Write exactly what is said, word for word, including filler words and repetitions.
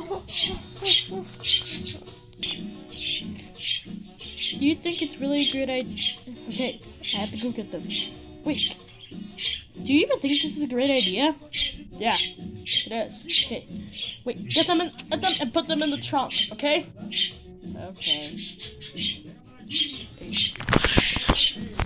Do you think it's really a great idea? Okay, I have to go get them. Wait. Do you even think this is a great idea? Yeah, it is. Okay. Wait, get them in, get them and put them in the trunk, okay? Okay.